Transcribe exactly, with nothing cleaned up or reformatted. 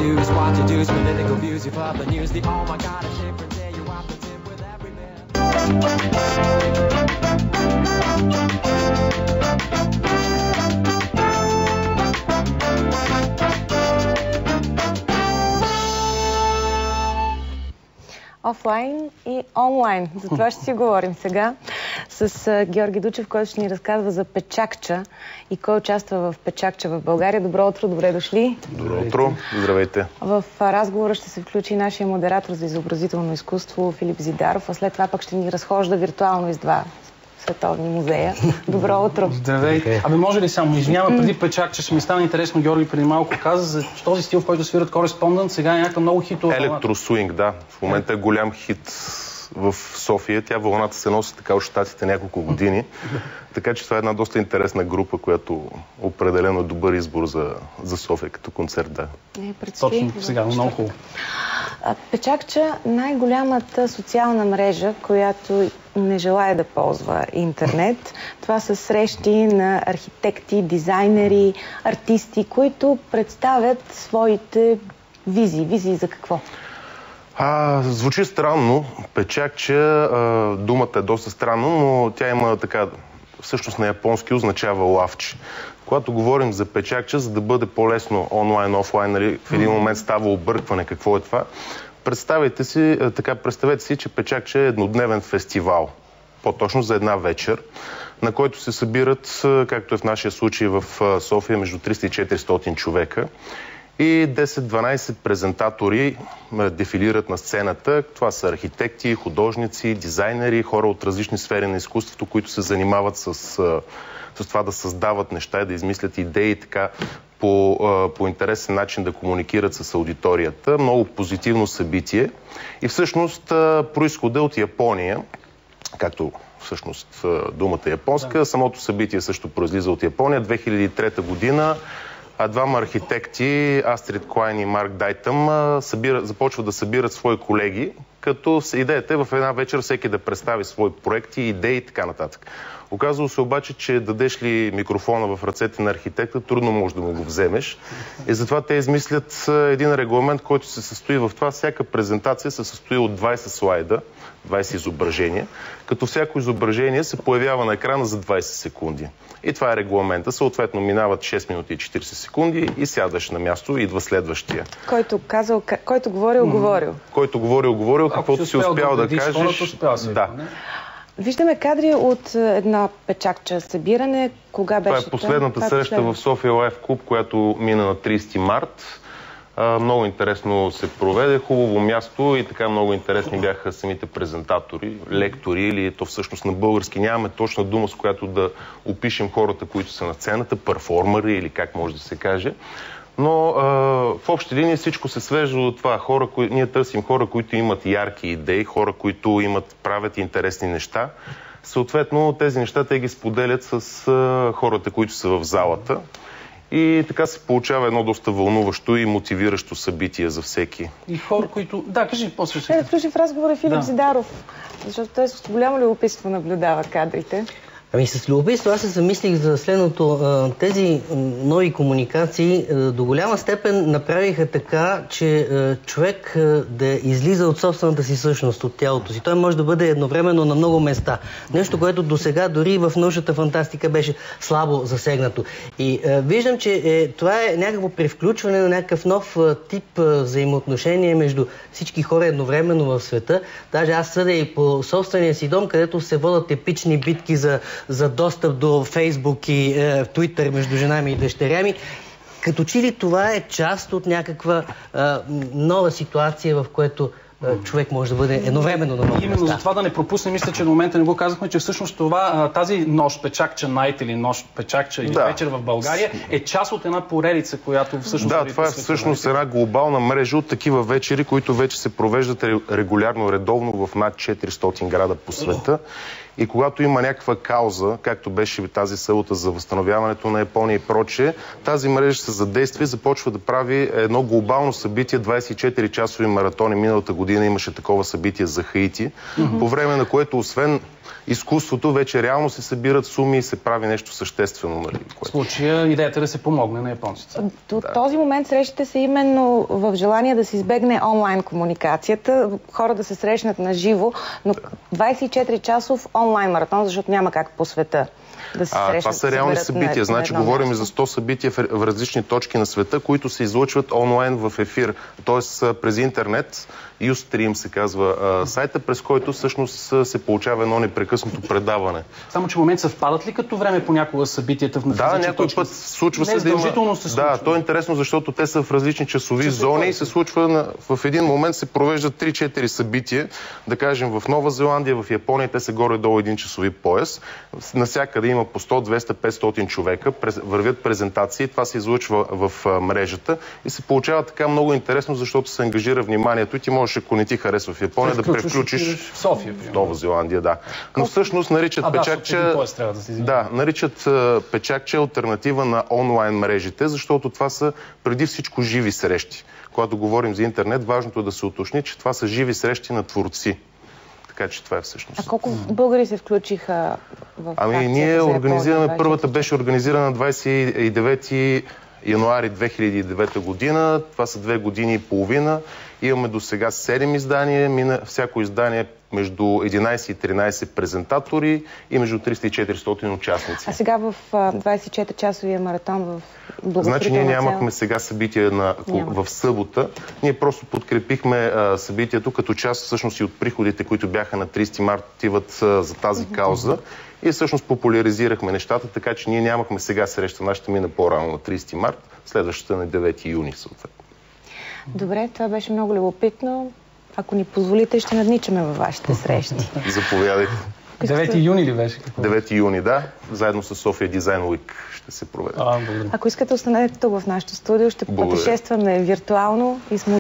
juice, watch your juice, political views, you pop the news, the oh my god, it's different day, you opposite with every man. Офлайн и онлайн. За това ще си говорим сега с Георги Дучев, който ще ни разказва за Печакча и кой участва в Печакча в България. Добро утро, добре дошли. Добро утро, здравейте. В разговора ще се включи нашия модератор за изобразително изкуство Филип Зидаров, а след това пък ще ни разхожда виртуално из два световни музея. Добро утро. Здравейте. Абе, може ли само, извинявам, преди Печакча ще ми стане интересно, Георги преди малко каза за този стил, в който свират Кореспондент, сега е някаква много хитова. Електросуинг, да. В момента е голям хит в София. Тя вълната се носи така от щатите няколко години. Така че това е една доста интересна група, която определено е добър избор за, за София като концерт, да. Е, предстои. Точно сега, много хубаво. Печакча най-голямата социална мрежа, която не желая да ползва интернет. Това са срещи на архитекти, дизайнери, артисти, които представят своите визии. Визии за какво? А, звучи странно. Печакча, а, думата е доста странно, но тя има така, всъщност на японски означава лавче. Когато говорим за Печакча, за да бъде по-лесно онлайн, офлайн, нали, в един момент става объркване какво е това. Представете си, така, представете си, че Печакча е еднодневен фестивал, по-точно за една вечер, на който се събират, както е в нашия случай в София, между триста и четиристотин човека. И десет-дванайсет презентатори дефилират на сцената. Това са архитекти, художници, дизайнери, хора от различни сфери на изкуството, които се занимават с, с това да създават неща и да измислят идеи така по, по интересен начин да комуникират с аудиторията. Много позитивно събитие. И всъщност произхода от Япония, както всъщност думата е японска, да. Самото събитие също произлиза от Япония. две хиляди и трета година а двама архитекти, Астрид Клайн и Марк Дайтъм, събира, започват да събират свои колеги, като идеята е в една вечер всеки да представи свои проекти, идеи и така нататък. Оказва се обаче, че дадеш ли микрофона в ръцете на архитекта, трудно можеш да му го вземеш. И затова те измислят един регламент, който се състои в това. Всяка презентация се състои от двайсет слайда, двайсет изображения, като всяко изображение се появява на екрана за двайсет секунди. И това е регламента. Съответно минават шест минути и четирийсет секунди и сядаш на място и идва следващия. Който казал, който говорил, говорил. Който говорил, говорил, каквото си успял да, да кажеш. Да. Виждаме кадри от една Печакча събиране. Кога беше? Това е последната това? среща в София Лайф Клуб, която мина на трийсети март. А, много интересно се проведе, хубаво място и така много интересни бяха самите презентатори, лектори или то всъщност на български нямаме точна дума, с която да опишем хората, които са на сцената, перформери или как може да се каже. Но а, в общи линии всичко се свежда до това. Хора, кои... Ние търсим хора, които имат ярки идеи, хора, които имат, правят интересни неща. Съответно, тези неща те ги споделят с а, хората, които са в залата. И така се получава едно доста вълнуващо и мотивиращо събитие за всеки. И хора, които... Да, кажи, после ще... Е, да включи в разговора Филип да. Зидаров, защото той с голямо любопитство наблюдава кадрите. Ами с любопитство аз се замислих за следното. Тези нови комуникации до голяма степен направиха така, че човек да излиза от собствената си същност, от тялото си. Той може да бъде едновременно на много места. Нещо, което до сега дори в научната фантастика беше слабо засегнато. И виждам, че е, това е някакво превключване на някакъв нов тип взаимоотношение между всички хора едновременно в света. Даже аз съдя и по собствения си дом, където се водят епични битки за за достъп до Фейсбук и е, Твитър между жена ми и дъщеря ми. Като че ли това е част от някаква е, нова ситуация, в която е, човек може да бъде едновременно на много места. Именно за това да не пропуснем, мисля, че до момента не го казахме, че всъщност това, тази нощ Печакча Найт или нощ Печакча или да. вечер в България е част от една поредица, която всъщност... Да, това е всъщност една глобална мрежа от такива вечери, които вече се провеждат регулярно, редовно в над четиристотин града по света. И когато има някаква кауза, както беше тази събота за възстановяването на Япония и прочее, тази мрежа се задейства и започва да прави едно глобално събитие, двайсет и четири часови маратони. Миналата година имаше такова събитие за Хаити, mm-hmm. по време на което освен изкуството вече реално се събират суми и се прави нещо съществено. Нали, в случая идеята е да се помогне на японците. До да. този момент срещите са именно в желание да се избегне онлайн комуникацията, хора да се срещнат на живо, но двайсет и четири часов онлайн маратон, защото няма как по света да се срещнат. А, това са реални събития. На, значи, на говорим за сто събития в, в различни точки на света, които се излъчват онлайн в ефир, т.е. през интернет. Ustream се казва а, сайта, през който всъщност се получава едно непрекъснато предаване. Само че в момент съвпадат ли като време понякога събитията в различни точки? Да, някой път случва се да има... се случва. Да, то е интересно, защото те са в различни часови Часови зони и се случва на... в един момент се провеждат три-четири събития, да кажем в Нова Зеландия, в Япония, те са горе-долу един часови пояс. Насякъде има по сто, двеста, петстотин човека, през... вървят презентации, това се излъчва в а, мрежата и се получава така много интересно, защото се ангажира вниманието и ти можеш, ако не ти харесва в Япония, да превключиш в София, в Нова Зеландия, да. Но всъщност наричат а, печакче... Да, да, се да, наричат печакче алтернатива на онлайн мрежите, защото това са преди всичко живи срещи. Когато говорим за интернет, важното е да се уточни, че това са живи срещи на творци. Така че това е всъщност. А колко българи се включиха в Ами ние организираме, първата беше организирана на двайсет и девети януари две хиляди и девета година. Това са две години и половина. Имаме до сега седем издания. Мина, всяко издание между единайсет и тринайсет презентатори и между триста и четиристотин участници. А сега в двайсет и четири часовия маратон в благотворителна Значи ние нямахме сега събитие на, в събота. Ние просто подкрепихме а, събитието като част всъщност и от приходите, които бяха на трийсети март, отиват а, за тази кауза. И всъщност популяризирахме нещата, така че ние нямахме сега среща. Нашата мина по-рано на трийсети март, следващата на девети юни съответно. Добре, това беше много любопитно. Ако ни позволите, ще надничаме във вашите срещи. Заповядайте. девети юни ли беше? девети юни, да. Заедно с София Дизайн Уик ще се проведе. Ако искате, останете тук в нашото студио. Ще пътешестваме виртуално и с